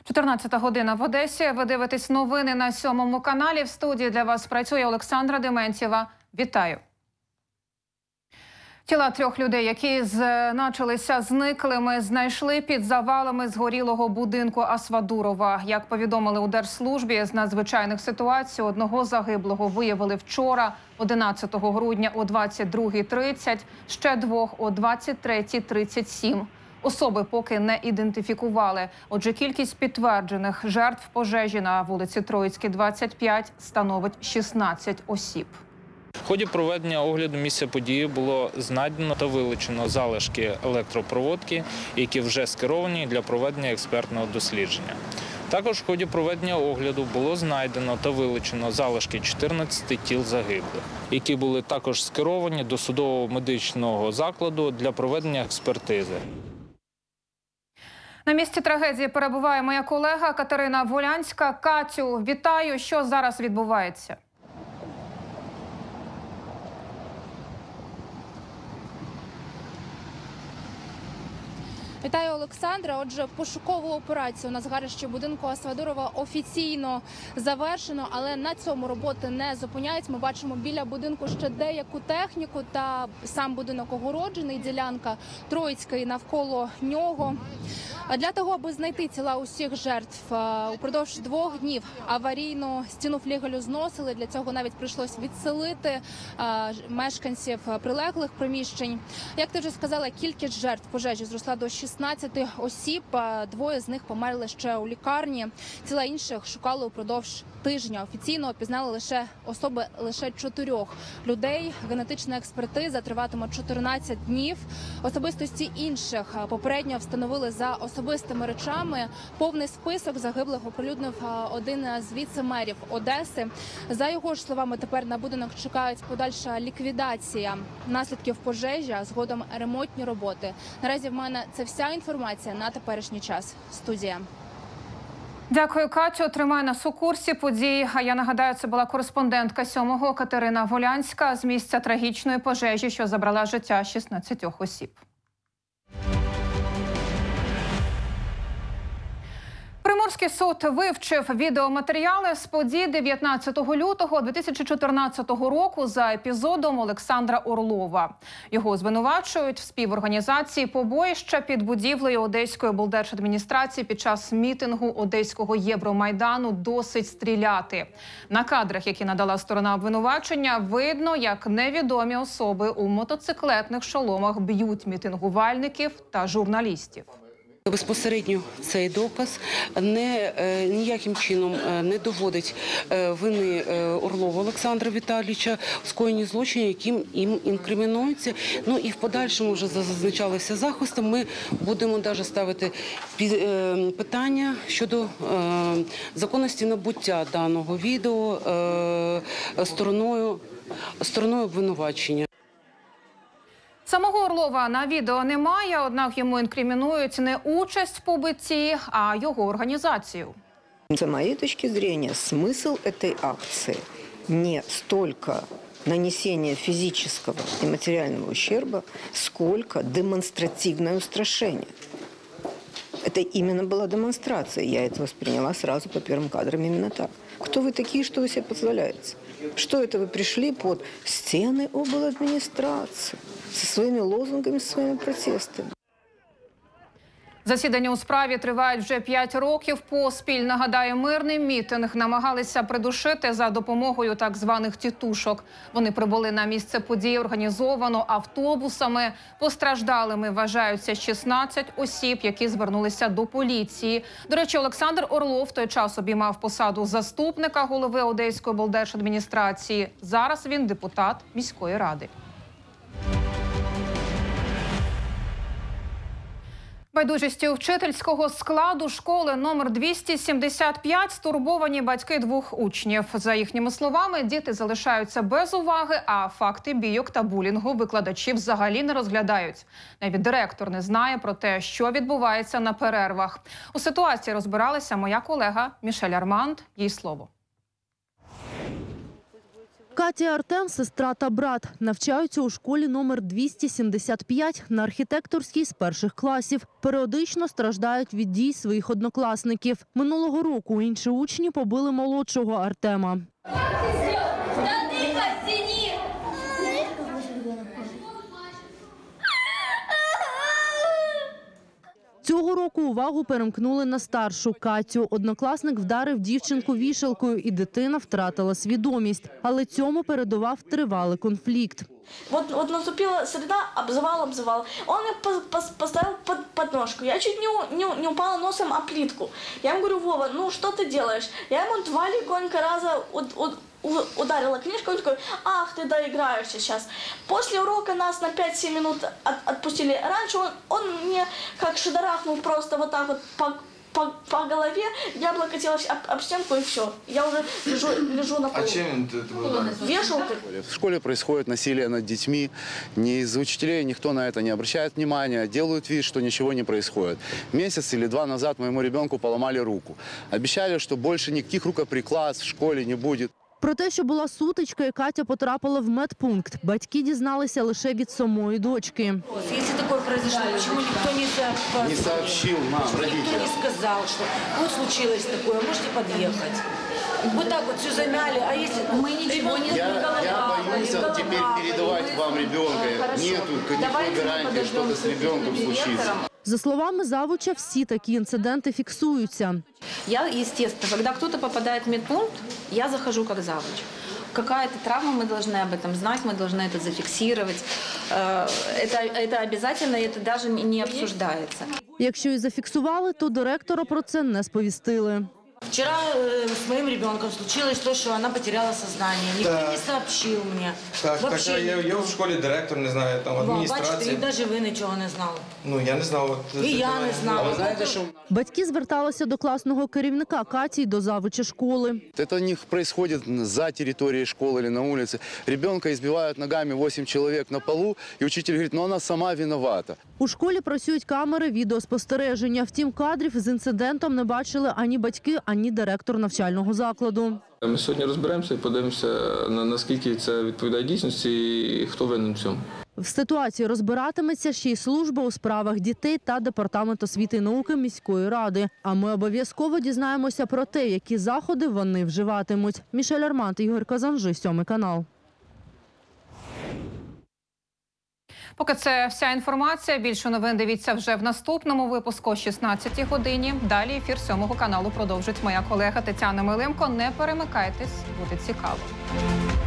14 година в Одесі. Ви дивитесь новини на 7 каналі. В студії для вас працює Олександра Дементьєва. Вітаю. Тіла 3 людей, які значилися зниклими, знайшли під завалами згорілого будинку Асвадурова. Як повідомили у Держслужбі з надзвичайних ситуацій, одного загиблого виявили вчора, 11 грудня о 22:30, ще 2 о 23:37. Особи поки не ідентифікували. Отже, кількість підтверджених жертв пожежі на вулиці Троїцькій, 25 становить 16 осіб. В ході проведення огляду місця події було знайдено та вилучено залишки електропроводки, які вже скеровані для проведення експертного дослідження. Також в ході проведення огляду було знайдено та вилучено залишки 14 тіл загиблих, які були також скеровані до судового медичного закладу для проведення експертизи. На місці трагедії перебуває моя колега Катерина Волянська. Катю, вітаю. Що зараз відбувається? Вітаю, Олександра. Отже, пошукову операцію на згарищі будинку Асвадурова офіційно завершено, але на цьому роботи не зупиняють. Ми бачимо біля будинку ще деяку техніку та сам будинок огороджений, ділянка Троїцької навколо нього. А для того, аби знайти тіла усіх жертв, упродовж 2 днів аварійну стіну флігелю зносили. Для цього навіть прийшлось відселити мешканців прилеглих приміщень. Як ти вже сказала, кількість жертв пожежі зросла до 16 осіб. 2 з них померли ще у лікарні. Тіла інших шукали упродовж тижня. Офіційно опізнали лише 4 людей. Генетична експертиза триватиме 14 днів. Особистості інших попередньо встановили за особистими речами. Повний список загиблих оприлюднив один з віце-мерів Одеси. За його ж словами, тепер на будинок чекають подальша ліквідація наслідків пожежі, а згодом ремонтні роботи. Наразі в мене це вся інформація на теперішній час. Студія. Дякую, Катю. Тримай нас у курсі подій. А я нагадаю, це була кореспондентка 7-го Катерина Волянська з місця трагічної пожежі, що забрала життя 16 осіб. Приморський суд вивчив відеоматеріали з подій 19 лютого 2014 року за епізодом Олександра Орлова. Його звинувачують в співорганізації побоїща під будівлею Одеської облдержадміністрації під час мітингу Одеського Євромайдану «Досить стріляти». На кадрах, які надала сторона обвинувачення, видно, як невідомі особи у мотоциклетних шоломах б'ють мітингувальників та журналістів. Безпосередньо цей доказ ніяким чином не доводить вини Орлова Олександра Віталійовича в скоєнні злочинів, яким їм інкримінується. Ну і в подальшому вже зазначалося захистом. Ми будемо навіть ставити питання щодо законності набуття даного відео стороною обвинувачення. Самого Орлова на відео немає, однак йому інкримінують не участь в побитті, а його організацію. С моей точки зрения, смысл этой акции не столько нанесение физического и материального ущерба, сколько демонстративное устрашение. Это именно была демонстрация. Я это восприняла сразу по первым кадрам именно так. Кто вы такие, что вы себе позволяете? Что это вы пришли под стены обладминистрации со своими лозунгами, со своими протестами? Засідання у справі тривають вже 5 років поспіль. Нагадаю, мирний мітинг намагалися придушити за допомогою так званих «тітушок». Вони прибули на місце події організовано автобусами. Постраждалими вважаються 16 осіб, які звернулися до поліції. До речі, Олександр Орлов в той час обіймав посаду заступника голови Одеської облдержадміністрації. Зараз він депутат міської ради. Байдужістю вчительського складу школи номер 275 стурбовані батьки 2 учнів. За їхніми словами, діти залишаються без уваги, а факти бійок та булінгу викладачі взагалі не розглядають. Навіть директор не знає про те, що відбувається на перервах. У ситуації розбиралася моя колега Мішель Арманд. Їй слово. Катя і Артем – сестра та брат. Навчаються у школі номер 275 на архітекторській з перших класів. Періодично страждають від дій своїх однокласників. Минулого року інші учні побили молодшого Артема. Цього року увагу перемкнули на старшу Катю. Однокласник вдарив дівчинку вішалкою і дитина втратила свідомість. Але цьому передував тривалий конфлікт. Вот наступила среда, обзывал. Он мне поставил под подножку. Я чуть не упала носом о плитку. Я ему говорю: Вова, ну что ты делаешь? Я ему 2 легонько раза ударила книжкой, он такой: ах, ты доиграешься сейчас. После урока нас на 5-7 минут отпустили. Раньше он мне как шарахнул просто вот так вот по голове, я облокотилась об стенку и все. Я уже лежу на полу. А чем ты был? Вешалкой. В школе происходит насилие над детьми. Ни из учителей никто на это не обращает внимания. Делают вид, что ничего не происходит. Месяц или 2 назад моему ребенку поломали руку. Обещали, что больше никаких рукоприкладств в школе не будет. Про те, що була сутичка, і Катя потрапила в медпункт, батьки дізналися лише від самої дочки. Если такое произошло, почему никто Не сообщил нам, Никто родителям. не сказал, что вот случилось такое, можете подъехать. Вот так вот все замяли, а если мы ничего не Я боюсь теперь передавать вам ребенка. Нету никакой гарантии, что-то с ребенком случится. За словами завуча, всі такі інциденти фіксуються. Я, естественно, когда кто-то попадает в медпункт, я захожу как завуч. Какая-то травма, мы должны об этом знать, мы должны это зафиксировать. Это обязательно, это даже не обсуждается. Якщо і зафіксували, то директора про це не сповістили. Вчера с моим ребенком случилось то, что она потеряла сознание. Никто не сообщил мне. Так, я в школі директор, не знаю, там Бачите, адміністрація. і навіть ви нічого не знали. Ну, я не знав. І я не знала. Знаете, что Батьки зверталися до класного керівника Каті й до завуча школи. это у них происходит за территорией школы или на улице. Ребенка избивают ногами 8 человек на полу, и учитель говорит: ну она сама виновата. У школі працюють камери відеоспостереження. Втім, кадрів з інцидентом не бачили ані батьки, ані директор навчального закладу. Ми сьогодні розберемося і подивимося, наскільки це відповідає дійсності і хто винен в цьому. В ситуації розбиратиметься ще й служба у справах дітей та Департамент освіти і науки міської ради. А ми обов'язково дізнаємося про те, які заходи вони вживатимуть. Мішель Армант, Ігор Казанжи, 7 канал. Поки це вся інформація. Більше новин дивіться вже в наступному випуску о 16-й годині. Далі ефір 7 каналу продовжить моя колега Тетяна Милимко. Не перемикайтесь, буде цікаво.